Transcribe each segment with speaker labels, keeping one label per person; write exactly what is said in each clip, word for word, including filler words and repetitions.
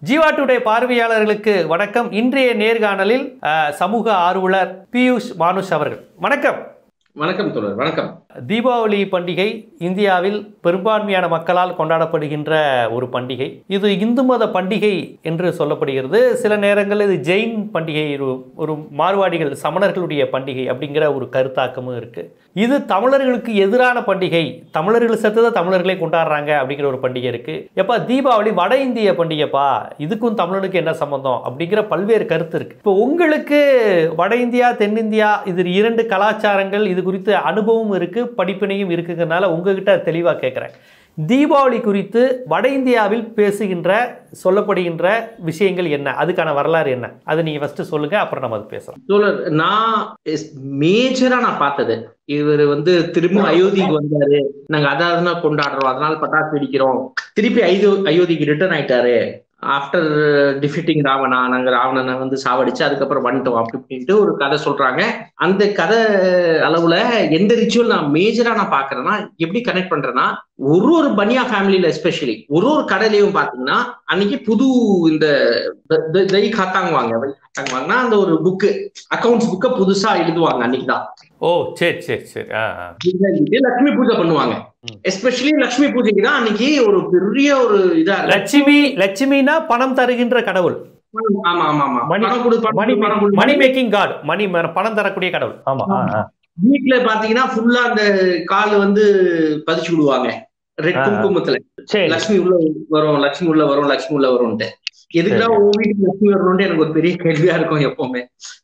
Speaker 1: Jeeva today பார்வையாளர்களுக்கு வணக்கம். இன்றைய நேர்காணலில் சமூக ஆர்வலர் பியூஷ் மானுஷ் அவர்கள். வணக்கம்.
Speaker 2: வணக்கம் தோழர். வணக்கம்.
Speaker 1: தீபாவளி பண்டிகை இந்தியாவில் பெரும்பான்மையான மக்களால் கொண்டாடப்படுகின்ற ஒரு பண்டிகை. இது இந்து மத பண்டிகை என்று சொல்லப்படுகிறது. சில நேரங்களில் இது ஜெயின் பண்டிகை, ஒரு மார்வாடிகள் சமணர்களுடைய பண்டிகை அப்படிங்கிற ஒரு கருத்தாக்கமும் இருக்கு. இது தமிழர்களுக்கு எதிரான பண்டிகை, தமிழர்கள் செத்துதான் தமிழர்களே கொண்டாடுறாங்க அப்படிங்கிற ஒரு பண்டிகை இருக்கு. எப்பா தீபாவளி வட இந்திய பண்டிகைப்பா, இதுக்கும் தமிழனுக்கு என்ன சம்பந்தம் அப்படிங்கிற பல்வேறு கருத்து இருக்கு. இப்போ உங்களுக்கு வட இந்தியா தென்னிந்தியா இது இரண்டு கலாச்சாரங்கள், இது குறித்து அனுபவம் இருக்கு, படிப்பினையும் இருக்குங்கிறதுனால உங்ககிட்ட தெளிவாக கேட்குறேன். தீபாவளி குறித்து வட இந்தியாவில் பேசுகின்ற சொல்லப்படுகின்ற விஷயங்கள் என்ன, அதுக்கான வரலாறு என்ன, அது நீங்க ஃபர்ஸ்ட் சொல்லுங்க, அப்புறம் நம்ம அது பேசலாம்.
Speaker 2: நான் மேஜரா நான் பார்த்தது, இவர் வந்து திரும்ப அயோத்திக்கு வந்தாரு, நாங்க அதாவது கொண்டாடுறோம், அதனால பட்டாசு வெடிக்கிறோம், திருப்பி ஐயோ அயோத்திக்கு ரிட்டர்ன் ஆயிட்டாரு ஆஃப்டர் டிஃபிட்டிங் ராவணா, நாங்க ராவணனை வந்து சாவடிச்சு அதுக்கப்புறம் வந்துட்டோம் அப்படி அப்படின்ட்டு ஒரு கதை சொல்றாங்க. அந்த கதை அளவுல எந்த ரிச்சுவல் நான் மேஜரா நான் பாக்குறேன்னா, எப்படி கனெக்ட் பண்றேன்னா, ஒரு ஒரு பனியா ஃபேமிலியில எஸ்பெஷலி ஒரு ஒரு கடையிலையும் பாத்தீங்கன்னா அன்னைக்கு புது இந்த தை காத்தாங்குவாங்க வாங்கினா அந்த ஒரு புக்கு, அக்கௌண்ட்ஸ் புக்கை புதுசா எழுதுவாங்க அன்னைக்குதான்.
Speaker 1: ஓ சரி சரி சரி.
Speaker 2: லட்சுமி பூஜை பண்ணுவாங்க. எஸ்பெஷலி லட்சுமி பூஜைக்கு தான் அன்னைக்கு ஒரு பெரிய ஒரு இதா,
Speaker 1: லட்சுமி லட்சுமினா பணம் தருகின்ற கடவுள்.
Speaker 2: ஆமா ஆமா ஆமா,
Speaker 1: மணி மேக்கிங் காட், மணி பணம் தரக்கூடிய கடவுள். ஆமா.
Speaker 2: வீட்டுல பாத்தீங்கன்னா ஃபுல்லா அந்த கால் வந்து பதிச்சு விடுவாங்க ரெட் குங்குமத்துல, லட்சுமி உள்ள வரும், லட்சுமி உள்ள வரும், லட்சுமி உள்ள வரும்ட்டு. எதுக்குதான் உங்க வீட்டுக்கு லட்சுமி வரணும்னு எனக்கு ஒரு பெரிய கேள்வியா இருக்கும் எப்பவுமே.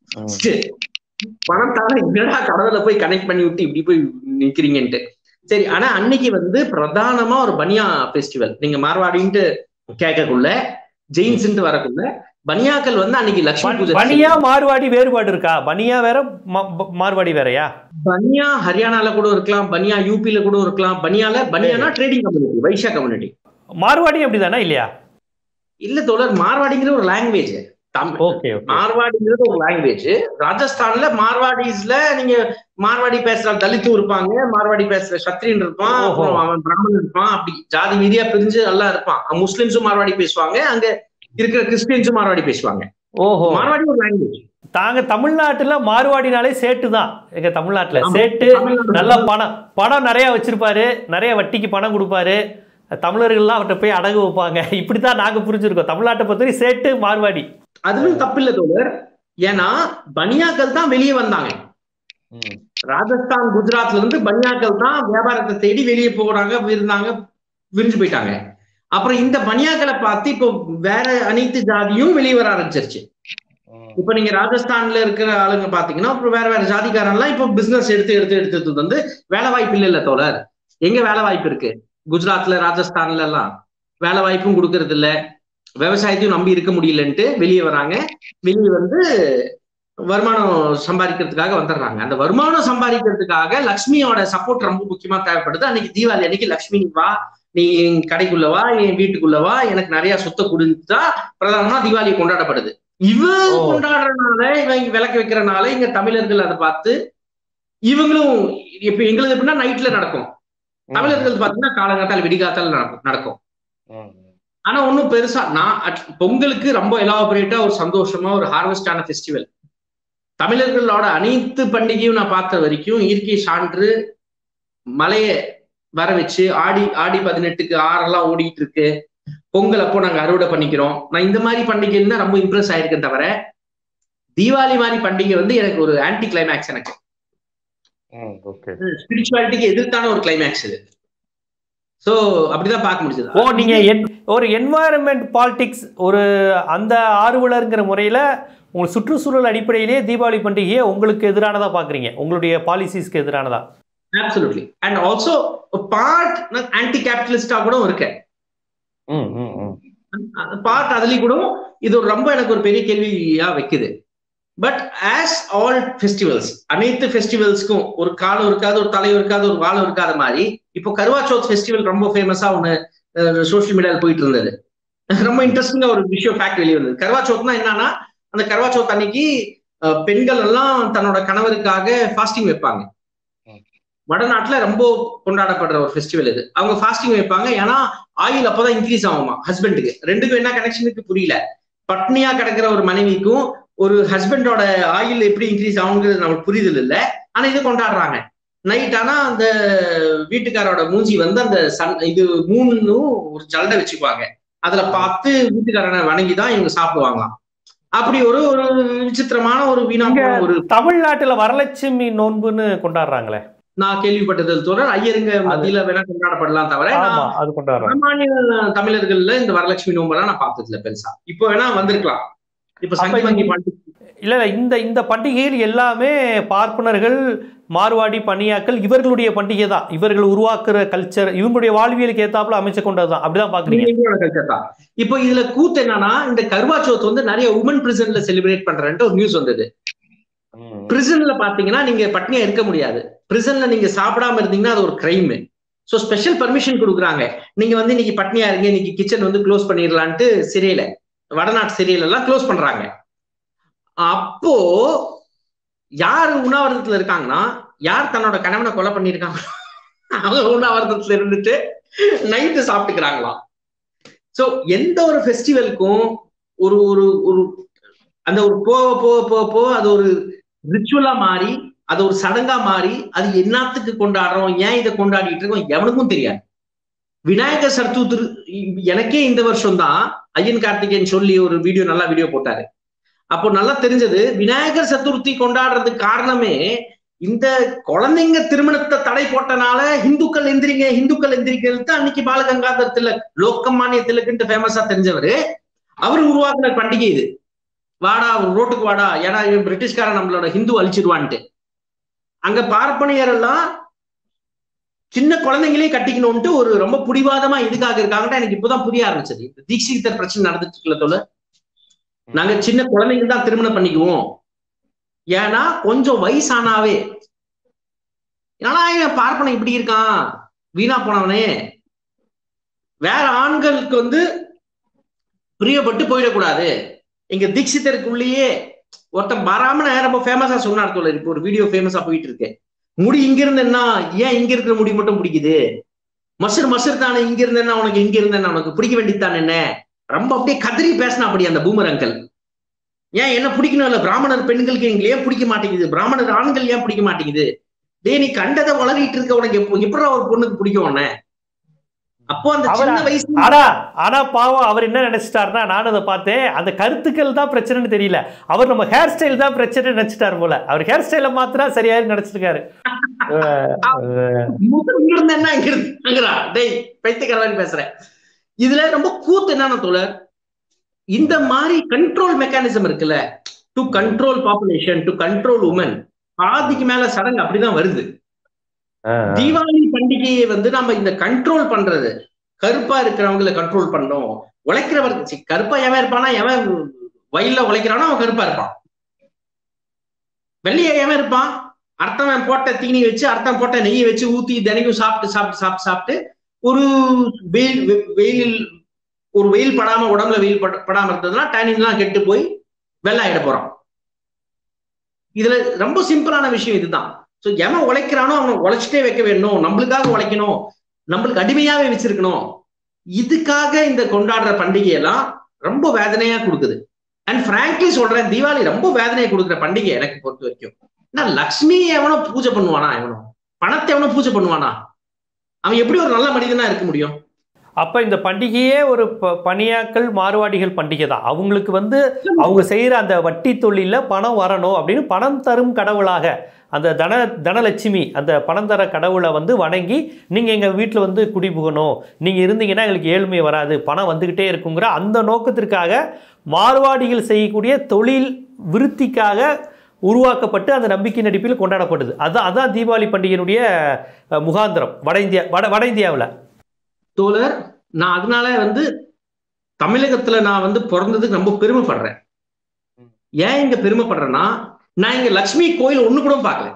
Speaker 2: பணத்தால என்னடா கடவுளை போய் கனெக்ட் பண்ணி விட்டு இப்படி போய் நிக்கிறீங்கன்ட்டு. சரி, ஆனா அன்னைக்கு வந்து பிரதானமா ஒரு பனியா பெஸ்டிவல். நீங்க மார்வாடின்ட்டு கேட்கக்குள்ள, ஜெயின்ஸ் வரக்குள்ள, பனியாக்கள் வந்து அன்னைக்கு லட்சுமி பூஜை.
Speaker 1: பனியா மார்வாடி வேறுபாடு இருக்கா? பனியா வேற மார்வாடி வேறயா?
Speaker 2: பனியா ஹரியானால கூட இருக்கலாம், பனியா யூபில கூட இருக்கலாம். பனியால பனியானா trading community, Vaishya community.
Speaker 1: Marwari அப்படிதானா இல்லையா?
Speaker 2: இல்ல தோழர், மார்வாடிங்கிற ஒரு லாங்குவேஜ். மார்வாடிங்கிறது ஒரு லாங்குவேஜ். ராஜஸ்தான்ல மார்வாடிஸ்ல நீங்க மார்வாடி பேசுற தலித்தும் இருப்பாங்க, மார்வாடி பேசுற சத்ரியன் இருப்பான், அவன் பிராமணன் இருப்பான், அப்படி ஜாதி மீதியா பிரிஞ்சு எல்லாம் இருப்பான். முஸ்லிம்ஸும் மார்வாடி பேசுவாங்க, அங்க இருக்கிற கிறிஸ்டியன்ஸும் மார்வாடி பேசுவாங்க.
Speaker 1: ஓஹோ,
Speaker 2: மார்வாடி ஒரு லாங்குவேஜ்.
Speaker 1: தாங்க தமிழ்நாட்டுல மார்வாடினாலே சேட்டு தான். எங்க தமிழ்நாட்டுல சேட்டு நல்ல பணம் பணம் நிறைய வச்சிருப்பாரு, நிறைய வட்டிக்கு பணம் கொடுப்பாரு, தமிழர்கள்லாம் அவர்கிட்ட போய் அடகு வைப்பாங்க. இப்படித்தான் நாங்க புரிஞ்சிருக்கோம் தமிழ்நாட்டை பொறுத்தவரை சேட்டு மார்வாடி.
Speaker 2: அதுவும் தப்பில்லை தோழர், ஏன்னா பனியாக்கள் தான் வெளியே வந்தாங்க. ராஜஸ்தான் குஜராத்ல இருந்து பனியாக்கள் தான் வியாபாரத்தை தேடி வெளியே போறாங்க, இருந்தாங்க, விரிஞ்சு போயிட்டாங்க. அப்புறம் இந்த பனியாக்களை பார்த்து இப்போ வேற அனைத்து ஜாதியும் வெளியே வர ஆரம்பிச்சிருச்சு. இப்ப நீங்க ராஜஸ்தான்ல இருக்கிற ஆளுங்க பாத்தீங்கன்னா அப்புறம் வேற வேற ஜாதிக்காரன்லாம் இப்போ பிசினஸ் எடுத்து எடுத்து எடுத்து வந்து வேலை வாய்ப்பு இல்லை இல்ல தோழர். எங்க வேலை வாய்ப்பு இருக்கு? குஜராத்ல ராஜஸ்தான்ல எல்லாம் வேலை வாய்ப்பும் கொடுக்கறது இல்ல, விவசாயத்தையும் நம்பி இருக்க முடியலன்ட்டு வெளியே வராங்க. வெளியே வந்து வருமானம் சம்பாதிக்கிறதுக்காக வந்துடுறாங்க. அந்த வருமானம் சம்பாதிக்கிறதுக்காக லக்ஷ்மியோட சப்போர்ட் ரொம்ப முக்கியமா தேவைப்படுது. அன்னைக்கு தீபாவளி அன்னைக்கு லக்ஷ்மி வா, நீ என் கடைக்குள்ளவா, என் வீட்டுக்குள்ளவா, எனக்கு நிறைய சொத்தை கொடுத்தா பிரதானமா தீபாவளி கொண்டாடப்படுது. இவன் கொண்டாடுறதுனால, இவங்க விளக்கு வைக்கிறனால இங்க தமிழர்கள் அதை பார்த்து இவங்களும் இப்ப எங்களுக்கு எப்படின்னா நைட்ல நடக்கும், தமிழர்கள் பாத்தீங்கன்னா காலங்காத்தால் விடிகாத்தால் நடக்கும். ஆனா ஒன்னும் பெருசா நான் பொங்கலுக்கு ரொம்ப எலாபரேட்டா ஒரு சந்தோஷமா ஒரு ஹார்வெஸ்டான ஃபெஸ்டிவல். தமிழர்களோட அனைத்து பண்டிகையும் நான் பார்த்த வரைக்கும் இயற்கை சான்று, மலையை வர வச்சு ஆடி ஆடி பதினெட்டுக்கு ஆறெல்லாம் ஓடிட்டு இருக்கு, பொங்கல் அப்போ நாங்க அறுவடை பண்ணிக்கிறோம். நான் இந்த மாதிரி பண்டிகைன்னு தான் ரொம்ப இம்ப்ரெஸ் ஆயிருக்கேன் தவிர தீபாவளி மாதிரி பண்டிகை வந்து எனக்கு ஒரு ஆன்டி கிளைமேக்ஸ். எனக்கு ஸ்பிரிச்சுவாலிட்டிக்கு எதிர்த்தான ஒரு கிளைமேக்ஸ் இது. சோ அப்படிதான் பார்க்க முடிஞ்சது.
Speaker 1: ஓ, நீங்க ஒரு என்வாயரன்மெண்ட் பாலிடிக்ஸ், ஒரு அந்த ஆர்வலர்ங்கிற முறையில உங்க சுற்றுச்சூழல் அடிப்படையிலேயே தீபாவளி பண்டிகையை உங்களுக்கு எதிரானதா பாக்குறீங்க, உங்களுடைய பாலிசிஸ்க்கு எதிரானதா?
Speaker 2: Absolutely. And also part anti கேபிட்டலிஸ்டா கூட இருக்கேன். பார்ட் அதுலயும் கூட இது ரொம்ப எனக்கு ஒரு பெரிய கேள்வியா வைக்குது. பட் ஆஸ் ஆல் ஃபெஸ்டிவல்ஸ், அனைத்து ஃபெஸ்டிவல்ஸ்க்கும் ஒரு காலம் இருக்காது, ஒரு தலைவர் இருக்காது, ஒரு வாழம் இருக்காத மாதிரி இப்போ கர்வா சௌத் ஃபெஸ்டிவல் ரொம்ப ஃபேமஸா ஒன்று சோசியல் மீடியாவில் போயிட்டு இருந்தது. ரொம்ப இன்ட்ரெஸ்டிங்கா ஒரு விஷயம் ஃபேக்ட் வெளியே வந்தது. கர்வா சௌத்னா என்னன்னா, அந்த கர்வா சௌத் அன்னைக்கு பெண்கள் எல்லாம் தன்னோட கணவருக்காக ஃபாஸ்டிங் வைப்பாங்க. வடநாட்டுல ரொம்ப கொண்டாடப்படுற ஒரு ஃபெஸ்டிவல் இது. அவங்க ஃபாஸ்டிங் வைப்பாங்க, ஏன்னா ஆயில் அப்பதான் இன்க்ரீஸ் ஆகுமா ஹஸ்பண்டுக்கு. ரெண்டுக்கும் என்ன கனெக்ஷனுக்கு புரியல. பட்னியா கிடக்கிற ஒரு மனைவிக்கும் ஒரு ஹஸ்பண்டோட ஆயில் எப்படி இன்க்ரீஸ் ஆகுங்கிறது நமக்கு புரிதல் இல்லை. ஆனா இது கொண்டாடுறாங்க. நைட் ஆனா அந்த வீட்டுக்காரோட மூஞ்சி வந்து அந்த சன் இது மூணுன்னு ஒரு ஜல்லடை வச்சுக்குவாங்க. அதுல பார்த்து வீட்டுக்காரனை வணங்கிதான் இவங்க சாப்பிடுவாங்களாம். அப்படி ஒரு ஒரு விசித்திரமான ஒரு வீணா ஒரு
Speaker 1: தமிழ்நாட்டுல வரலட்சுமி நோன்புன்னு கொண்டாடுறாங்களே,
Speaker 2: நான் கேள்விப்பட்டது தோழர். ஐயருங்க மத்தியில வேணா கொண்டாடப்படலாம் தவிர சாமானிய தமிழர்கள்ல இந்த வரலட்சுமி நோம்பெல்லாம் நான் பார்த்தது இல்லை பெருசா. இப்ப வேணா வந்திருக்கலாம். இப்ப சங்கி வங்கி
Speaker 1: இல்ல இல்ல இந்த இந்த பண்டிகையில் எல்லாமே பார்ப்பனர்கள், மார்வாடி, பனியாக்கள் இவர்களுடைய பண்டிகை தான். இவர்கள் உருவாக்குற கல்ச்சர் இவங்களுடைய வாழ்வியலுக்கு ஏத்தாப்புல அமைச்சு கொண்டதுதான். அப்படிதான் பாக்குறீங்க.
Speaker 2: இப்போ இதுல கூத்து என்னன்னா, இந்த கர்வா சௌத் வந்து நிறைய உமன் பிரிசன்ல செலிப்ரேட் பண்றேன்ட்டு ஒரு நியூஸ் வந்தது. பிரிசன்ல பாத்தீங்கன்னா நீங்க பட்னியா இருக்க முடியாது. பிரிசன்ல நீங்க சாப்பிடாம இருந்தீங்கன்னா அது ஒரு கிரைம். சோ ஸ்பெஷல் பர்மிஷன் கொடுக்குறாங்க. நீங்க வந்து இன்னைக்கு பட்னியா இருங்க, இன்னைக்கு கிச்சன் வந்து க்ளோஸ் பண்ணிடலான்ட்டு சிறையில, வடநாட்டு சிறையில எல்லாம் க்ளோஸ் பண்றாங்க. அப்போ யாரு உண்ணாவிரதத்துல இருக்காங்கன்னா, யார் தன்னோட கணவனை கொலை பண்ணிருக்காங்க அவங்க உண்ணாவிரதத்துல இருந்துட்டு நைட்டு சாப்பிட்டுக்கிறாங்களாம். சோ எந்த ஒரு ஃபெஸ்டிவலுக்கும் ஒரு ஒரு ஒரு அந்த ஒரு போக போக போக போக அது ஒரு ரிச்சுவலா மாறி, அது ஒரு சடங்கா மாறி, அது என்னத்துக்கு கொண்டாடுறோம், ஏன் இதை கொண்டாடிட்டு இருக்கோம் எவனுக்கும் தெரியாது. விநாயகர் சதுர்த்தி எனக்கே இந்த வருஷம் தான் ஐயன் கார்த்திகேயன் சொல்லி ஒரு வீடியோ, நல்லா வீடியோ போட்டாரு. அப்போ நல்லா தெரிஞ்சது, விநாயகர் சதுர்த்தி கொண்டாடுறதுக்கு காரணமே இந்த குழந்தைங்க திருமணத்தை தடை போட்டனால இந்துக்கள் எந்திரிங்க இந்துக்கள் எந்திரிக்கிறது அன்னைக்கு பாலகங்காதர் திலக், லோக்கமானிய திலக்குன்ட்டு ஃபேமஸா தெரிஞ்சவரு, அவரு உருவாக்குன பண்டிகை இது. வாடா ரோட்டுக்கு வாடா, ஏன்னா இவன் பிரிட்டிஷ்காரன் நம்மளோட ஹிந்து அழிச்சிருவான்ட்டு. அங்க பார்ப்பனியர் எல்லாம் சின்ன குழந்தைங்களே கட்டிக்கணும்ட்டு ஒரு ரொம்ப புடிவாதமா இதுக்காக இருக்காங்கன்னு எனக்கு இப்பதான் புரிய ஆரம்பிச்சது. இந்த தீட்சிதர் பிரச்சனை நடந்துட்டு இருக்குல்ல தோல, நாங்க சின்ன குழந்தைங்க தான் திருமணம் பண்ணிக்குவோம். ஏன்னா கொஞ்சம் வயசானாவே, ஏன்னா இவன் பார்ப்பனை இப்படி இருக்கான் வீணா போனவனே, வேற ஆண்களுக்கு வந்து பிரியப்பட்டு போயிடக்கூடாது. இங்க தீட்சிதருக்குள்ளேயே ஒருத்தன் பாராமண ரொம்ப ஃபேமஸா சொன்னார் தோழர். இப்போ ஒரு வீடியோ ஃபேமஸா போயிட்டு இருக்கு. முடி இங்க இருந்தேன்னா ஏன் இங்க இருக்கிற முடி மட்டும் பிடிக்குது, மசர் மசர் தானே இங்க இருந்தேன்னா உனக்கு இங்க இருந்தேன்னா உனக்கு பிடிக்க வேண்டியதுதான் என்ன, ரொம்ப அப்படியே கதறி பேசினா அப்படி அந்த பூமர் அங்கிள். ஏன் என்ன பிடிக்கணும் இல்ல, பிராமணர் பெண்களுக்கு எங்களை ஏன் பிடிக்க மாட்டேங்குது, பிராமணர் ஆண்கள் ஏன் பிடிக்க மாட்டேங்குது, டே நீ கண்டதை வளரிட்டு இருக்க, உனக்கு எப்போ எப்படி ஒரு பொண்ணுக்கு பிடிக்கும் உன்ன. அப்போ அந்த சின்ன வயசு
Speaker 1: ஆனா ஆனா பாவம் அவர் என்ன நினைச்சிட்டாருன்னா, நானும் அதை பார்த்தேன், அந்த கருத்துக்கள் தான் பிரச்சனைன்னு தெரியல, அவர் நம்ம ஹேர் ஸ்டைல் தான் பிரச்சனை நினைச்சிட்டாரு போல. அவர் ஹேர் ஸ்டைல மாத்திரா சரியாயிரு நினைச்சிருக்காரு.
Speaker 2: பேசுறேன். இதுல ரொம்ப கூத்து என்னன்னா தோழர், இந்த மாதிரி கண்ட்ரோல் மெக்கானிசம் இருக்குல்ல, to control population, to control woman, பாதிக்கு மேல சடங்கு அப்படிதான் வருது. தீபாவளி பண்டிகையை வந்து நம்ம இந்த கண்ட்ரோல் பண்றது, கருப்பா இருக்கிறவங்களை கண்ட்ரோல் பண்ணோம், உழைக்கிறவருக்கு கருப்பா எவன் இருப்பானா, எவன் வயல்ல உழைக்கிறானோ அவன் கருப்பா இருப்பான். வெள்ளையா எவன் இருப்பான், அர்த்தம் போட்ட தீனி வச்சு அர்த்தம் போட்ட நெய்யை வச்சு ஊத்தி தினைக்கும் சாப்பிட்டு சாப்பிட்டு சாப்பிட்டு சாப்பிட்டு ஒரு வெயில் வெயில் ஒரு வெயில் படாம உடம்புல வெயில் படாம இருந்ததுன்னா டேனின்லாம் கெட்டு போய் வெள்ளை ஆயிட போறான். இதுல ரொம்ப சிம்பிளான விஷயம் இதுதான். ஸோ எவன் உழைக்கிறானோ அவனை உழைச்சிட்டே வைக்க வேணும், நம்மளுக்காக உழைக்கணும், நம்மளுக்கு அடிமையாவே வச்சிருக்கணும். இதுக்காக இந்த கொண்டாடுற பண்டிகையெல்லாம் ரொம்ப வேதனையா கொடுக்குது. அண்ட் பிராங்க்லி சொல்றேன், தீபாவளி ரொம்ப வேதனையை கொடுக்குற பண்டிகை எனக்கு பொறுத்த வரைக்கும். ஏன்னா லக்ஷ்மி எவனோ பூஜை பண்ணுவானா, எவனோ பணத்தை எவனோ பூஜை பண்ணுவானா, அவன் எப்படி ஒரு நல்ல மனிதனா இருக்க முடியும்?
Speaker 1: அப்ப இந்த பண்டிகையே ஒரு பனியாக்கள் மார்வாடிகள் பண்டிகை தான். அவங்களுக்கு வந்து அவங்க செய்யற அந்த வட்டி தொழில பணம் வரணும் அப்படின்னு பணம் தரும் கடவுளாக அந்த தன தனலட்சுமி அந்த பணம் தர கடவுளை வந்து வணங்கி, நீங்கள் எங்கள் வீட்டில் வந்து குடிபுகணும், நீங்கள் இருந்தீங்கன்னா எங்களுக்கு ஏழ்மை வராது, பணம் வந்துக்கிட்டே இருக்குங்கிற அந்த நோக்கத்திற்காக மார்வாடிகள் செய்யக்கூடிய தொழில் விருத்திக்காக உருவாக்கப்பட்டு அந்த நம்பிக்கை நடிப்பில் கொண்டாடப்படுது. அதான் அதான் தீபாவளி பண்டிகையினுடைய முகாந்திரம் வட இந்தியா வட வட இந்தியாவில்.
Speaker 2: தோழர், நான் அதனால வந்து தமிழகத்துல நான் வந்து பிறந்ததுக்கு ரொம்ப பெருமைப்படுறேன். ஏன் இங்க பெருமைப்படுறேன்னா, நான் இங்க லட்சுமி கோயில் ஒண்ணு கூட பார்க்கல.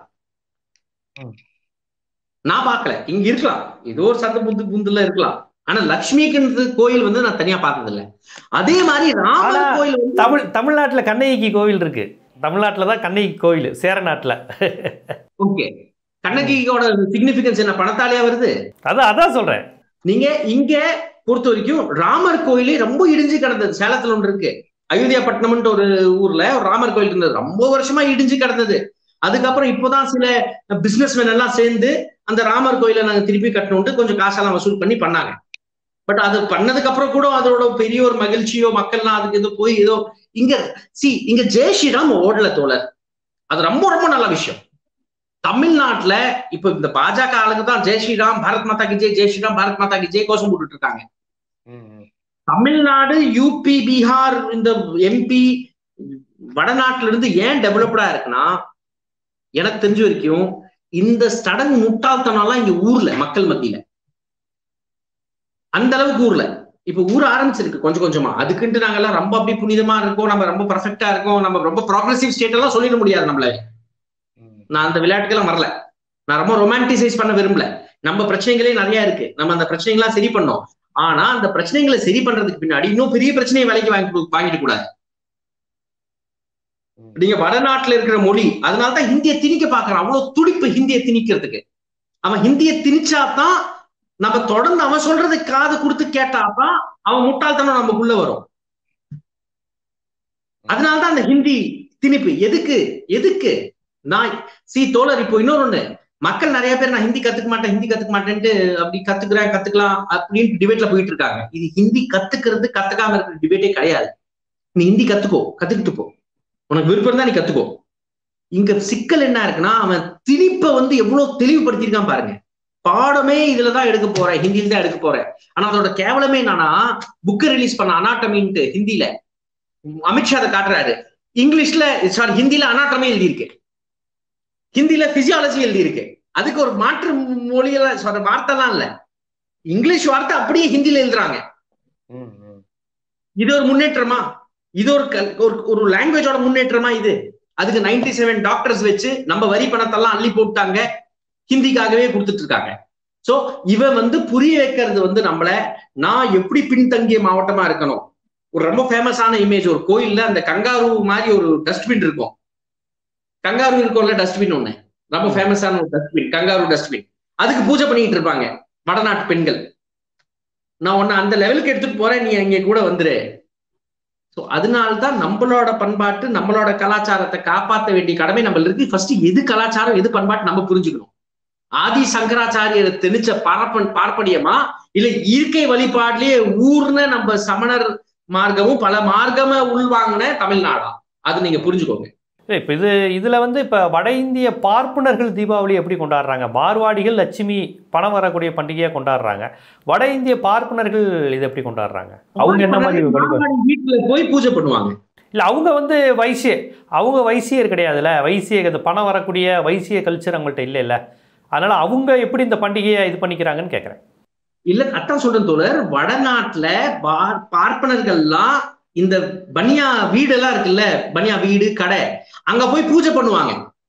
Speaker 2: நான் பார்க்கல, இங்க இருக்கலாம், ஏதோ ஒரு சந்த புந்து புந்துல இருக்கலாம், ஆனா லட்சுமிக்கு கோயில் வந்து நான் தனியா பார்த்தது இல்லை. அதே மாதிரி ராமர் கோயில்
Speaker 1: தமிழ் தமிழ்நாட்டுல கண்ணகி கோவில் இருக்கு. தமிழ்நாட்டுல தான் கண்ணகி கோயில், சேரநாட்டுல.
Speaker 2: ஓகே, கண்ணகியோட சிக்னிபிகன்ஸ் என்ன பணத்தாலேயா வருது?
Speaker 1: அதான் அதான் சொல்றேன்.
Speaker 2: நீங்க இங்க பொறுத்த வரைக்கும் ராமர் கோயிலே ரொம்ப இடிஞ்சு கிடந்தது. சேலத்துல ஒன்று இருக்கு, அயோத்தியா பட்டினம்ன்ற ஒரு ஊர்ல ஒரு ராமர் கோயில் இருந்தது, ரொம்ப வருஷமா இடிஞ்சு கிடந்தது. அதுக்கப்புறம் இப்போதான் சில பிசினஸ் மேன் எல்லாம் சேர்ந்து அந்த ராமர் கோயிலை நாங்க திருப்பி கட்டணும்ட்டு கொஞ்சம் காசெல்லாம் வசூல் பண்ணி பண்ணாங்க. பட் அது பண்ணதுக்கு அப்புறம் கூட அதோட பெரிய ஒரு மகிழ்ச்சியோ மக்கள்லாம் அதுக்கு ஏதோ போய் ஏதோ இங்க சி இங்க ஜெய் ஸ்ரீராம் ஓடல தோழர், அது ரொம்ப ரொம்ப நல்ல விஷயம். தமிழ்நாட்டுல இப்ப இந்த பாஜக ஆளுங்க தான் ஜெய் ஸ்ரீராம் பாரத் மாதா கி ஜெய், ஜெய் ஸ்ரீராம் பாரத் மாதா கி ஜெய் கோஷம் போட்டுட்டு இருக்காங்க. தமிழ்நாடு, யூபி, பீகார், இந்த எம்பி வடநாட்டுல இருந்து ஏன் டெவலப்டா இருக்குன்னா, எனக்கு தெரிஞ்ச வரைக்கும் இந்த சடங்கு முட்டாள்தனம்லாம் இங்க ஊர்ல மக்கள் மத்தியில அந்த அளவுக்கு ஊர்ல இப்ப ஊர் ஆரம்பிச்சிருக்கு கொஞ்சம் கொஞ்சமா. அதுக்குன்ட்டு நாங்கெல்லாம் ரொம்ப அப்படி புனிதமா இருக்கோம், நம்ம ரொம்ப பர்ஃபெக்டா இருக்கோம், நம்ம ரொம்ப ப்ராக்ரெசிவ் ஸ்டேட் எல்லாம் சொல்லிட முடியாது நம்மள. நான் அந்த விளையாட்டுக்கெல்லாம் வரல, நான் ரொம்ப ரொமான்டிசைஸ் பண்ண விரும்பல. நம்ம பிரச்சனைகளே நிறைய இருக்கு, நம்ம அந்த பிரச்சனைகள்லாம் சரி பண்ணோம். ஆனா அந்த பிரச்சனைகளை சரி பண்றதுக்கு பின்னாடி இன்னும் பெரிய பிரச்சனையை வேலைக்கு வாங்கி வாங்கிட்டு கூடாது. நீங்க வடநாட்டுல இருக்கிற மொழி, அதனாலதான் ஹிந்தியை திணிக்க பாக்குறான், அவ்வளவு துடிப்பு ஹிந்தியை திணிக்கிறதுக்கு. அவன் ஹிந்தியை திணிச்சாதான் நம்ம தொடர்ந்து அவன் சொல்றது காது கொடுத்து கேட்டாதான் அவன் முட்டாள்தனம் நமக்குள்ள வரும். அதனாலதான் அந்த ஹிந்தி திணிப்பு. எதுக்கு எதுக்கு நான் சி தோழர், இப்போ இன்னொரு ஒண்ணு, மக்கள் நிறைய பேர் நான் ஹிந்தி கத்துக்க மாட்டேன் ஹிந்தி கத்துக்க மாட்டேன்ட்டு அப்படி கத்துக்கிறேன் கத்துக்கலாம் அப்படின்னு டிபேட்ல போயிட்டு இருக்காங்க. இது ஹிந்தி கத்துக்கிறது கத்துக்காம இருக்கிற டிபேட்டே கிடையாது. நீ ஹிந்தி கத்துக்கோ, கத்துக்கிட்டு போ, உனக்கு விருப்பம் தான் நீ கத்துக்கோ. இங்க சிக்கல் என்ன இருக்குன்னா, அவன் திணிப்பை வந்து எவ்வளவு தெளிவுபடுத்திருக்கான் பாருங்க. பாடமே இதுலதான் எடுக்க போறேன், ஹிந்தியில தான் எடுக்க போறேன். ஆனா அதோட கேவலமே என்னன்னா, புக்கை ரிலீஸ் பண்ண அனாட்டமின்ட்டு ஹிந்தியில அமித்ஷா அதை காட்டுறாரு, இங்கிலீஷ்ல சாரி ஹிந்தியில அனாட்டமி எழுதி இருக்கு, ஹிந்தியில பிசியாலஜி எழுதி இருக்கு. அதுக்கு ஒரு மாற்று மொழியில சொல்ற வார்த்தை எல்லாம் இல்ல, இங்கிலீஷ் வார்த்தை அப்படியே ஹிந்தியில எழுதுறாங்க. இது ஒரு முன்னேற்றமா? இது ஒரு ஒரு லாங்குவேஜோட முன்னேற்றமா இது? அதுக்கு நைன்டி செவன் டாக்டர்ஸ் வச்சு நம்ம வரி பணத்தெல்லாம் அள்ளி போட்டாங்க, ஹிந்திக்காகவே கொடுத்துட்டு இருக்காங்க. சோ இவன் வந்து புரிய வைக்கிறது வந்து நம்மள, நான் எப்படி பின்தங்கிய மாவட்டமா இருக்கணும். ஒரு ரொம்ப ஃபேமஸான இமேஜ், ஒரு கோயில்ல அந்த கங்காரு மாதிரி ஒரு டஸ்ட்பின் இருக்கும், கங்காரு இருக்கும்ல டஸ்ட்பின், ஒண்ணு ரொம்ப ஃபேமஸான ஒரு டஸ்ட்பின், கங்காரு டஸ்ட்பின். அதுக்கு பூஜை பண்ணிட்டு இருப்பாங்க வடநாட்டு பெண்கள். நான் உன்னை அந்த லெவலுக்கு எடுத்துட்டு போறேன், நீ இங்க கூட வந்துரு. ஸோ அதனால்தான் நம்மளோட பண்பாட்டு நம்மளோட கலாச்சாரத்தை காப்பாற்ற வேண்டிய கடமை நம்மள இருக்கு. ஃபர்ஸ்ட் எது கலாச்சாரம் எது பண்பாட்டு நம்ம புரிஞ்சுக்கணும். ஆதி சங்கராச்சாரியரை திணிச்ச பார்ப்பன் பார்ப்பனியமா இல்ல இயற்கை வழிபாட்டிலேயே ஊர்ன நம்ம சமணர் மார்க்கமும் பல மார்க்கமா உள்வாங்கின தமிழ்நாடா, அது நீங்க புரிஞ்சுக்கோங்க.
Speaker 1: இப்போ இது இதில் வந்து இப்போ வட இந்திய பார்ப்பனர்கள் தீபாவளி எப்படி கொண்டாடுறாங்க? மார்வாடிகள் லட்சுமி பணம் வரக்கூடிய பண்டிகையாக கொண்டாடுறாங்க. வட இந்திய பார்ப்பனர்கள் இதை எப்படி கொண்டாடுறாங்க? அவங்க என்ன மாதிரி
Speaker 2: வீட்டுல போய் பூஜை பண்ணுவாங்க?
Speaker 1: இல்லை, அவங்க வந்து வைசிய அவங்க வைசியர் கிடையாதுல்ல, வைசிய இந்த பணம் வரக்கூடிய வைசிய கல்ச்சர் அவங்கள்ட்ட இல்லை இல்லை, அதனால அவங்க எப்படி இந்த பண்டிகையை இது பண்ணிக்கிறாங்கன்னு கேட்குறேன்.
Speaker 2: இல்ல அத்தான் சொல்றேன் தோழர், வடநாட்டுல பார்ப்பனர்கள்லாம் இந்த பனியா வீடு எல்லாம் இருக்குல்ல, பனியா வீடு கடை, அங்க போய் பூஜை பண்ணுவாங்க.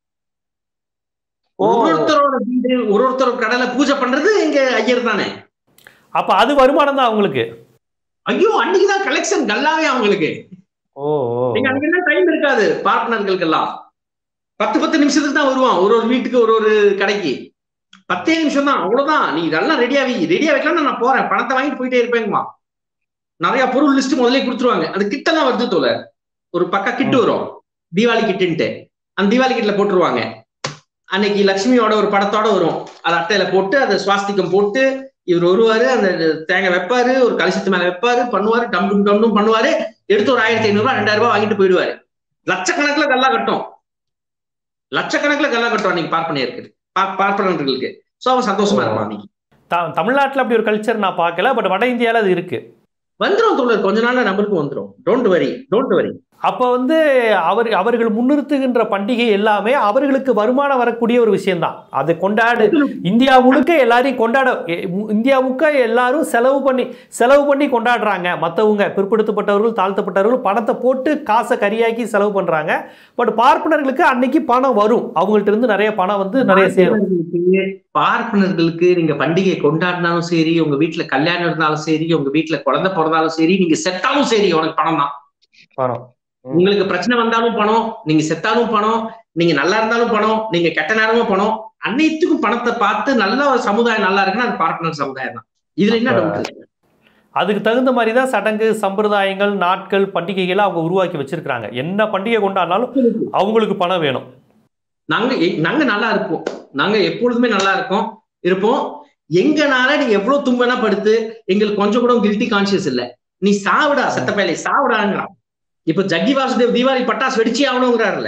Speaker 2: ஒருத்தரோட வீடு ஒரு ஒருத்தரோட கடையில பூஜை பண்றது எங்க ஐயர் தானே.
Speaker 1: அப்ப அது வருமானம் தான் அவங்களுக்கு.
Speaker 2: ஐயோ, அன்னைக்குதான் கலெக்ஷன் கல்லாவே அவங்களுக்கு.
Speaker 1: ஓ,
Speaker 2: அன்னைக்கு என்ன டைம் இருக்காது பார்ப்பனர்களுக்கு எல்லாம். பத்து பத்து நிமிஷத்துக்கு தான் வருவான் ஒரு ஒரு வீட்டுக்கு, ஒரு ஒரு கடைக்கு பத்தே நிமிஷம் தான், அவ்வளவுதான். நீ இதெல்லாம் ரெடியா வை, ரெடியா வைக்கலாம், நான் போறேன், பணத்தை வாங்கிட்டு போயிட்டே இருப்பேங்கம்மா. நிறைய பொருள் லிஸ்ட் முதல்ல கொடுத்துருவாங்க. அது கிட்டெல்லாம் வருது தோல, ஒரு பக்கா கிட்டு வரும் தீபாவளி கிட்டுன்ட்டு, அந்த தீபாவளி கிட்ல போட்டுருவாங்க. அன்னைக்கு லட்சுமியோட ஒரு படத்தோட வரும், அதை அட்டையில போட்டு அதை சுவாஸ்திகம் போட்டு இவர் வருவாரு, அந்த தேங்காய் வைப்பாரு, ஒரு கலசத்து மேல வைப்பாரு, பண்ணுவாரு, டம் டும் டம் பண்ணுவாரு, எடுத்து ஒரு ஆயிரத்தி ஐநூறு ரூபாய் ரெண்டாயிரம் ரூபாய் வாங்கிட்டு போயிடுவாரு. லட்சக்கணக்கில் கல்லா கட்டும், லட்சக்கணக்கில் கல்லா கட்டும் அன்னைக்கு பார்ப்பனையருக்கு பார்ப்பனர்களுக்கு. சோ அவன் சந்தோஷமா இருப்பான். அன்னைக்கு
Speaker 1: தமிழ்நாட்டுல அப்படி ஒரு கல்ச்சர் நான் பார்க்கல, பட் வட இந்தியால அது இருக்கு.
Speaker 2: வந்துடும் தோழர், கொஞ்ச நாள்ல நம்மளுக்கும் வந்துடும். Don't worry don't worry.
Speaker 1: அப்ப வந்து அவர் அவர்கள் முன்னிறுத்துகின்ற பண்டிகை எல்லாமே அவர்களுக்கு வருமானம் வரக்கூடிய ஒரு விஷயம்தான். அது கொண்டாடு இந்தியா முழுக்க எல்லாரையும் கொண்டாட, இந்தியா முழுக்க எல்லாரும் செலவு பண்ணி செலவு பண்ணி கொண்டாடுறாங்க. மற்றவங்க பிற்படுத்தப்பட்டவர்கள் தாழ்த்தப்பட்டவர்கள் பணத்தை போட்டு காசை கரியாக்கி செலவு பண்றாங்க. பட் பார்ப்பனர்களுக்கு அன்னைக்கு பணம் வரும், அவங்கள்ட்ட இருந்து நிறைய பணம் வந்து நிறைய சேரும்.
Speaker 2: பார்ப்பனர்களுக்கு நீங்க பண்டிகை கொண்டாடினாலும் சரி, உங்க வீட்டுல கல்யாணம் இருந்தாலும் சரி, உங்க வீட்டுல குழந்தை பிறந்தாலும் சரி, நீங்க செத்தாலும் சரி, உனக்கு பணம் தான் பணம். உங்களுக்கு பிரச்சனை வந்தாலும் பணம், நீங்க செத்தாலும் பணம், நீங்க நல்லா இருந்தாலும் பணம், நீங்க கெட்ட நேரமும் பணம். அனைத்துக்கும் பணத்தை பார்த்து நல்ல ஒரு சமுதாயம் நல்லா இருக்குன்னா அது பார்ப்பனர் சமுதாயம் தான். இதுல என்ன டவுட்?
Speaker 1: அதுக்கு தகுந்த மாதிரி தான் சடங்கு சம்பிரதாயங்கள் நாட்கள் பண்டிகைகளை அவங்க உருவாக்கி வச்சிருக்கிறாங்க. என்ன பண்டிகை கொண்டாடினாலும் அவங்களுக்கு பணம் வேணும்.
Speaker 2: நாங்க நாங்க நல்லா இருப்போம், நாங்க எப்பொழுதுமே நல்லா இருக்கோம் இருப்போம். எங்கனால நீ எவ்வளவு தும்பனா படுத்து எங்களுக்கு கொஞ்சம் கூட கில்ட்டி கான்சியஸ் இல்ல. நீ சாவிடா செத்தப்பையில சாவிடாங்கிறான். இப்ப ஜக்கி வாசுதேவ் தீபாவளி பட்டாசு வெடிச்சு ஆகணுங்கிறாருல.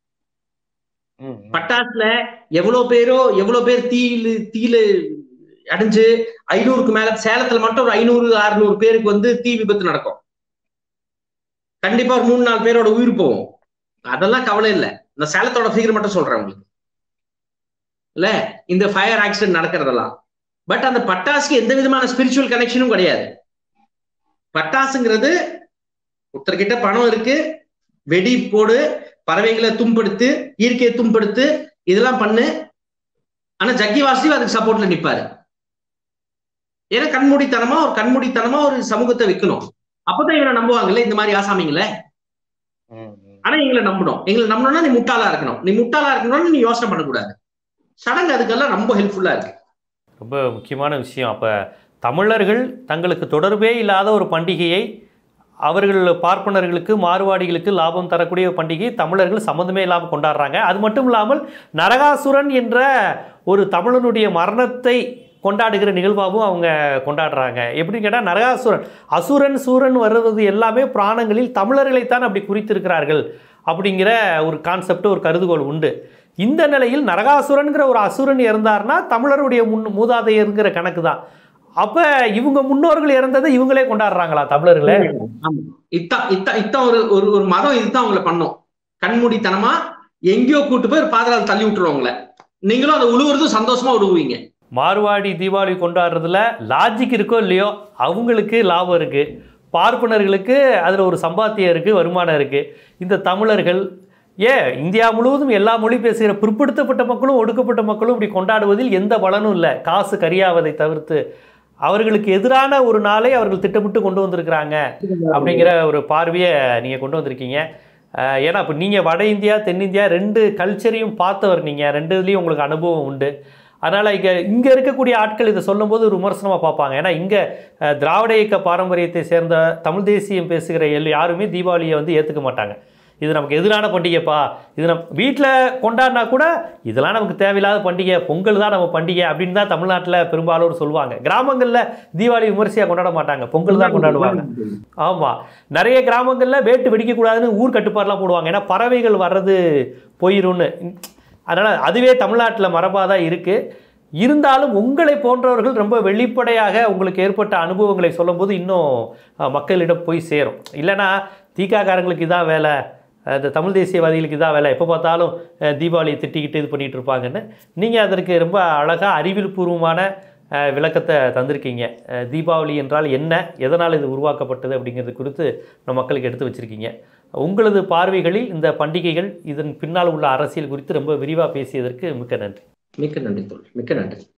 Speaker 2: பட்டாசுல எவ்வளவு பேரோ எவ்வளவு பேர் தீயில தீயில அடைஞ்சு ஐநூறுக்கு மேல சேலத்துல மட்டும் ஒரு ஐநூறு அறுநூறு பேருக்கு வந்து தீ விபத்து நடக்கும். கண்டிப்பா ஒரு மூணு நாலு பேரோட உயிர் போகும். அதெல்லாம் கவலை இல்லை. இந்த சேலத்தோட ஃபிகர் மட்டும் சொல்றேன் உங்களுக்கு இல்ல, இந்த ஃபயர் ஆக்சிடென்ட் நடக்கிறதெல்லாம். பட் அந்த பட்டாசுக்கு எந்த விதமான ஸ்பிரிச்சுவல் கனெக்ஷனும் கிடையாது. பட்டாசுங்கிறது ஒருத்தர்கிட்ட பணம் இருக்கு, வெடி போடு, பறவைகளை தும்படுத்து, இயற்கையை தும்படுத்து, இதெல்லாம் பண்ணு. ஆனா ஜக்கி வாசுதேவ் அதுக்கு சப்போர்ட்ல நிப்பாரு. ஏன்னா கண்மூடித்தனமா ஒரு கண்மூடித்தனமா ஒரு சமூகத்தை வைக்கணும். அப்பதான் இவனை நம்புவாங்கல்ல இந்த மாதிரி ஆசாமிங்கள. ஆனா எங்களை நம்பணும். எங்களை நம்பணும்னா நீ முட்டாளா இருக்கணும். நீ முட்டாளா இருக்கணும்னு நீ யோசனை பண்ணக்கூடாது. சடங்கு அதுக்கெல்லாம் ரொம்ப ஹெல்ப்ஃபுல்லா இருக்கு.
Speaker 1: ரொம்ப முக்கியமான விஷயம். அப்ப தமிழர்கள் தங்களுக்கு தொடர்பே இல்லாத ஒரு பண்டிகையை அவர்கள் பார்ப்பனர்களுக்கு மார்வாடிகளுக்கு லாபம் தரக்கூடிய பண்டிகை தமிழர்கள் சம்மந்தமே இல்லாமல் கொண்டாடுறாங்க. அது மட்டும் இல்லாமல் நரகாசுரன் என்ற ஒரு தமிழனுடைய மரணத்தை கொண்டாடுகிற நிகழ்வாகவும் அவங்க கொண்டாடுறாங்க. எப்படின்னு கேட்டால் நரகாசுரன் அசுரன் சூரன் வருவது எல்லாமே புராணங்களில் தமிழர்களைத்தான் அப்படி குறித்திருக்கிறார்கள் அப்படிங்கிற ஒரு கான்செப்ட், ஒரு கருதுகோள் உண்டு. இந்த நிலையில் நரகாசுரன்கிற ஒரு அசுரன் இறந்தார்னா தமிழருடைய முன் மூதாதையருங்கிற கணக்கு தான். அப்ப இவங்க முன்னோர்கள் இறந்ததை இவங்களே கொண்டாடுறாங்களா தமிழர்களே?
Speaker 2: இத்தான் இத்தான் இத்தான் ஒரு ஒரு மதம் இதுதான் அவங்களை பண்ணும். கண்மூடித்தனமா எங்கேயோ கூட்டு போய் ஒரு பாதரால் தள்ளி விட்டுருவாங்களே. நீங்களும் அதை உழுவுறது சந்தோஷமா உழுவுவீங்க.
Speaker 1: மார்வாடி தீபாவளி கொண்டாடுறதுல லாஜிக் இருக்கோ இல்லையோ அவங்களுக்கு லாபம் இருக்குது, பார்ப்பனர்களுக்கு அதில் ஒரு சம்பாத்தியம் இருக்குது, வருமானம் இருக்குது. இந்த தமிழர்கள் ஏன் இந்தியா முழுவதும் எல்லா மொழி பேசுகிற பிற்படுத்தப்பட்ட மக்களும் ஒடுக்கப்பட்ட மக்களும் இப்படி கொண்டாடுவதில் எந்த பலனும் இல்லை, காசு கரியாவதை தவிர்த்து. அவர்களுக்கு எதிரான ஒரு நாளை அவர்கள் திட்டமிட்டு கொண்டு வந்திருக்கிறாங்க அப்படிங்கிற ஒரு பார்வையை நீங்கள் கொண்டு வந்திருக்கீங்க. ஏன்னா இப்போ நீங்கள் வட இந்தியா தென்னிந்தியா ரெண்டு கல்ச்சரையும் பார்த்தவர், நீங்கள் ரெண்டு இதுலேயும் உங்களுக்கு அனுபவம் உண்டு. அதனால் இங்கே இங்கே இருக்கக்கூடிய ஆட்கள் இதை சொல்லும்போது ஒரு விமர்சனமாக பார்ப்பாங்க. ஏன்னா இங்கே திராவிட இயக்க பாரம்பரியத்தை சேர்ந்த தமிழ் தேசியம் பேசுகிற எல் யாருமே தீபாவளியை வந்து ஏற்றுக்க மாட்டாங்க. இது நமக்கு எதிரான பண்டிகைப்பா, இது நம்ம வீட்டில் கொண்டாடினா கூட இதெல்லாம் நமக்கு தேவையில்லாத பண்டிகை, பொங்கல் தான் நம்ம பண்டிகை அப்படின்னு தான் தமிழ்நாட்டில் பெரும்பாலும் சொல்லுவாங்க. கிராமங்களில் தீபாவளி விமர்சையாக கொண்டாட மாட்டாங்க, பொங்கல் தான் கொண்டாடுவாங்க. ஆமாம், நிறைய கிராமங்களில் வேட்டு வெடிக்கக்கூடாதுன்னு ஊர் கட்டுப்பாடெலாம் போடுவாங்க. ஏன்னா பறவைகள் வர்றது போயிரும்னு. அதனால் அதுவே தமிழ்நாட்டில் மரபாக தான் இருக்குது. இருந்தாலும் உங்களை போன்றவர்கள் ரொம்ப வெளிப்படையாக உங்களுக்கு ஏற்பட்ட அனுபவங்களை சொல்லும்போது இன்னும் மக்களிடம் போய் சேரும். இல்லைனா தீக்காக்காரங்களுக்கு இதான் வேலை, இந்த தமிழ் தேசியவாதிகளுக்கு இதான் வேலை, எப்போ பார்த்தாலும் தீபாவளியை திட்டிக்கிட்டு இது பண்ணிகிட்டு இருப்பாங்கன்னு நீங்கள் அதற்கு ரொம்ப அழகாக அறிவியல் பூர்வமான விளக்கத்தை தந்திருக்கீங்க. தீபாவளி என்றால் என்ன, எதனால் இது உருவாக்கப்பட்டது அப்படிங்கிறது குறித்து நம்ம மக்களுக்கு எடுத்து வச்சுருக்கீங்க. உங்களது பார்வைகளில் இந்த பண்டிகைகள் இதன் பின்னால் உள்ள அரசியல் குறித்து ரொம்ப விரிவாக பேசியதற்கு மிக்க நன்றி.
Speaker 2: மிக்க நன்றி தோழர், மிக்க நன்றி.